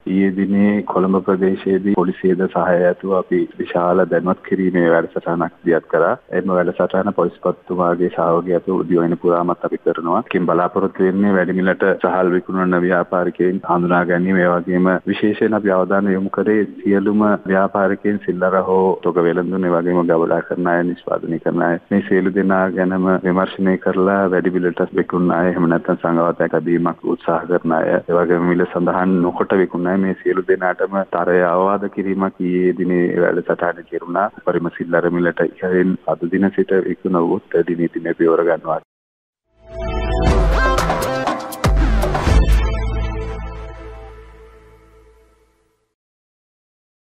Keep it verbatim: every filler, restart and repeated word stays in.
ඊයේ දිනේ කොළඹ ප්‍රදේශයේදී පොලිසියද සහාය ඇතුව අපි විශාල දැනුවත් කිරීමේ වැඩසටහනක් දියත් කරා. එම වැඩසටහන පොලිස්පතිතුමාගේ සහයෝගය ඇතුව උදේවන පුරාමත් අපි කරනවා. කිම් බලාපොරොත්තු වෙන්නේ වැඩිමිලට සහල් විකුණන ව්‍යාපාරිකයන් හඳුනා ගැනීම, ඒ වගේම විශේෂයෙන් අපි අවධානය යොමු කරේ සියලුම ව්‍යාපාරිකයන් සිල්ලර හෝ තොග වෙළඳුන්, ඒ වගේම ගබඩා කරන අය, නිෂ්පාදනය කරන අය, මේ සියලු දෙනා ගැනම විමර්ශනය කරලා වැඩිමිලට විකුණන අය, එහෙම නැත්නම් සංගාවතයක් ලැබීමක් උත්සාහ කරන අය, ඒ වගේම මිල සඳහන් නොකොට විකුණන අය, මේ සියලු දෙනාටම තරය අවවාද කිරීමක් ඊයේ දිනේ වැඩසටහන කෙරුණා. පරිම සිල්ලර මිලට ඉහළින් අද දින සිට විකුණුවොත් දිනේ දිනේ පියවර ගන්නවා.